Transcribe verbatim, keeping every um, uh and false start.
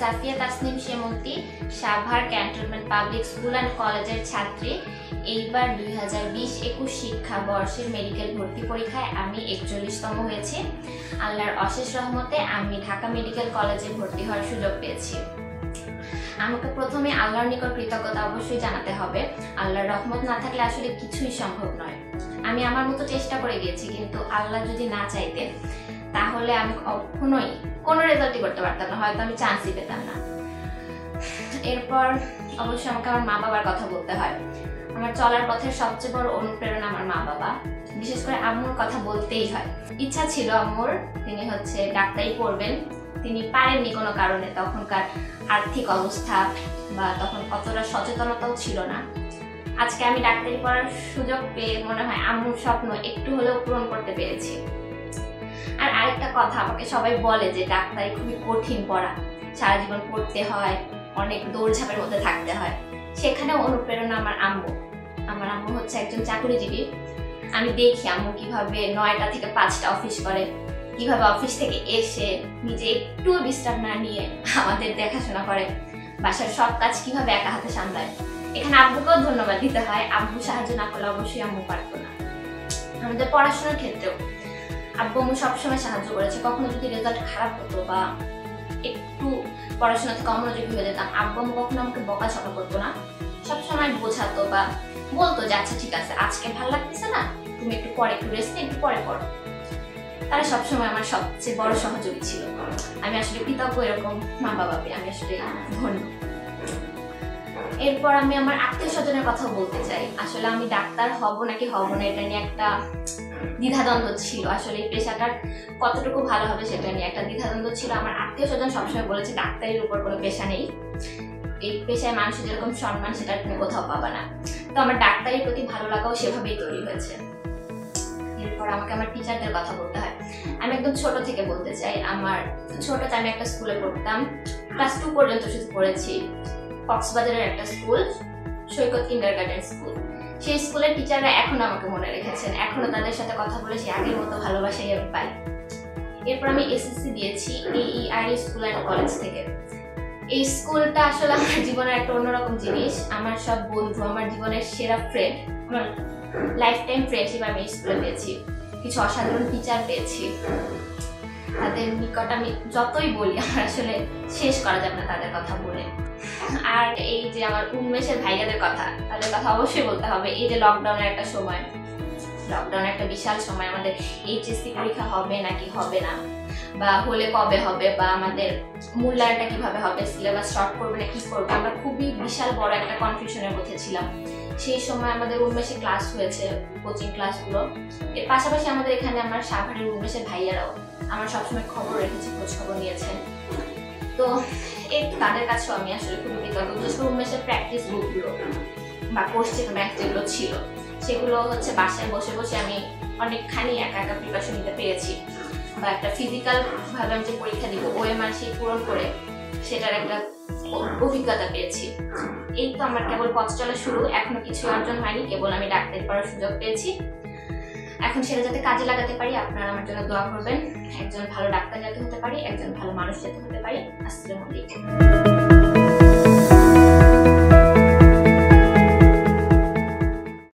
Safia Tasnim Semonti, Savar cantonment public school and কলেজের ছাত্রী। এইবার দুই হাজার বিশ একুশ শিক্ষাবর্ষের মেডিকেল ভর্তি পরীক্ষায় আমি একচল্লিশতম হয়েছি। আল্লাহর অশেষ রহমতে আমি ঢাকা মেডিকেল কলেজে ভর্তি হওয়ার সুযোগ পেয়েছি। আমাকে প্রথমে আল্লাহর নিকট কৃতজ্ঞতা অবশ্যই জানাতে হবে। আল্লাহর রহমত না থাকলে আসলে কিছুই সম্ভব নয়। আমি আমার মতো চেষ্টা করে গিয়েছি, কিন্তু আল্লাহ যদি না চাইতেন তাহলে আমি কখনোই কোনো রেজাল্টই করতে পারতাম না, হয়তো আমি চান্সই পেতাম না। এরপর অবশ্যই আমাকে আমার মা বাবার কথা বলতে হয়। আমার চলার পথের সবচেয়ে বড় অনুপ্রেরণা আমার মা বাবা, বিশেষ করে আম্মুর কথা বলতেই হয়। ইচ্ছা ছিল আম্মুর, তিনি হচ্ছে ডাক্তারি পড়বেন, তিনি পারেননি কোনো কারণে। তখনকার আর্থিক অবস্থা বা তখন অতটা সচেতনতাও ছিল না। আজকে আমি ডাক্তারি পড়ার সুযোগ পেয়ে মনে হয় আম্মুর স্বপ্ন একটু হলেও পূরণ করতে পেরেছি। আর আরেকটা কথা, আমাকে সবাই বলে যে ডাক্তারি খুবই কঠিন পড়া, সারা জীবন পড়তে হয়, অনেক দৌড়ঝাঁপের মধ্যে থাকতে হয়। সেখানেও অনুপ্রেরণা আমার আম্মু। আমার আম্মু হচ্ছে একজন চাকরিজীবী। আমি দেখি আম্মু কিভাবে নয়টা থেকে পাঁচটা অফিস করে, কিভাবে অফিস থেকে এসে নিজে একটু বিশ্রাম না নিয়ে আমাদের দেখাশোনা করে, বাসার সব কাজ কিভাবে একা হাতে সামলায়। এখানে আব্বুকেও ধন্যবাদ দিতে হয়, আব্বু সাহায্য না করলে অবশ্যই আম্মু পারতো না। আমাদের পড়াশোনার ক্ষেত্রেও আব্বু আম্মু সবসময় সাহায্য করেছে। কখনো যদি রেজাল্ট খারাপ হতো বা একটু পড়াশোনা থেকে অমনোযোগী হয়ে যেতাম, আব্বু আম্মু কখনো আমাকে বকাঝকা করতো না, সবসময় বোঝাতো বা বলতো যে আচ্ছা ঠিক আছে, আজকে ভালো লাগতেছে না, তুমি একটু পরে একটু রেস্ট নিয়ে একটু পরে পড়ো। তারা সবসময় আমার সবচেয়ে বড় সহযোগী ছিল। আমি আসলে কৃতজ্ঞ এরকম মা বাবা পেয়ে, আমি আসলে ধন্য। এরপর আমি আমার আত্মীয় স্বজনের কথা বলতে চাই। আসলে আমি ডাক্তার হব নাকি হব না এটা নিয়ে একটা দ্বিধাদ্বন্দ্ব ছিল। আসলে এই পেশাটার কতটুকু ভালো হবে সেটা নিয়ে একটা দ্বিধাদ্বন্দ্ব ছিল। আমার আত্মীয় স্বজন সবসময় বলেছে ডাক্তারির উপর কোনো পেশা নেই, এই পেশায় মানুষের যেরকম সম্মান সেটা তুমি কোথাও পাবা না। তো আমার ডাক্তারির প্রতি ভালো লাগাও সেভাবেই তৈরি হয়েছে। এরপর আমাকে আমার টিচারদের কথা বলতে হয়। আমি একদম ছোট থেকে বলতে চাই, আমার ছোটতে আমি একটা স্কুলে পড়তাম, ক্লাস টু পর্যন্ত শুধু পড়েছি। কক্সবাজারের একটা স্কুল, সৈকত কিন্ডারগার্টেন স্কুল। সেই স্কুলের টিচাররা এখনো আমাকে মনে রেখেছেন, এখনো তাদের সাথে কথা বলে সেই আগের মতো ভালোবাসাই আমি পাই। এরপর আমি এসএসসি দিয়েছি এইআরই স্কুল অ্যান্ড কলেজ থেকে। এই স্কুলটা আসলে আমার জীবনের একটা অন্যরকম জিনিস। আমার সব বন্ধু, আমার জীবনের সেরা ফ্রেন্ড, আমার লাইফ টাইম ফ্রেন্ডশিপ আমি স্কুলে পেয়েছি। কিছু অসাধারণ টিচার পেয়েছি, তাদের নিকট আমি যতই বলি আমার আসলে শেষ করা যাবে না তাদের কথা বলে। আর এই যে আমার উন্মেষের ভাইয়াদের কথা, তাদের কথা অবশ্যই বলতে হবে। এই যে লকডাউনের একটা সময়, লকডাউনের একটা বিশাল সময়, আমাদের এইচএসসি পরীক্ষা হবে নাকি হবে না, বা হলে কবে হবে, বা আমাদের মূল্যায়নটা কিভাবে হবে, সিলেবাস শর্ট করবে না কি করবে, আমরা খুবই বিশাল বড় একটা কনফিউশনের মধ্যে ছিলাম। সেই সময় আমাদের উন্মেষে ক্লাস হয়েছে, কোচিং ক্লাসগুলো। এর পাশাপাশি আমাদের এখানে আমার সাভারের উন্মেষের ভাইয়ারাও আমার সবসময় খবর রেখেছে, খোঁজ খবর নিয়েছেন। তো এই তাদের কাছেও আমি আসলে খুবই কৃতজ্ঞ। বিশেষ করে উন্মেষের প্র্যাকটিস বুকগুলো বা কোশ্চেন ব্যাংক যেগুলো ছিল, সেগুলো হচ্ছে বাসায় বসে বসে আমি অনেকখানি একা একা প্রিপারেশন নিতে পেরেছি। বা একটা ফিজিক্যাল ভাবে আমি যে পরীক্ষা দিব, ওএমআর সেই পূরণ করে সেটার একটা অভিজ্ঞতা পেয়েছি। এই তো আমার কেবল পথ চলা শুরু, এখনো কিছু অর্জন হয়নি, কেবল আমি ডাক্তারি পড়ার সুযোগ পেয়েছি। এখন সেটা যাতে কাজে লাগাতে পারি, আপনারা আমার জন্য দোয়া করবেন। একজন ভালো ডাক্তার যাতে হতে পারি, একজন ভালো মানুষ যাতে হতে পারি। আসসালামু আলাইকুম।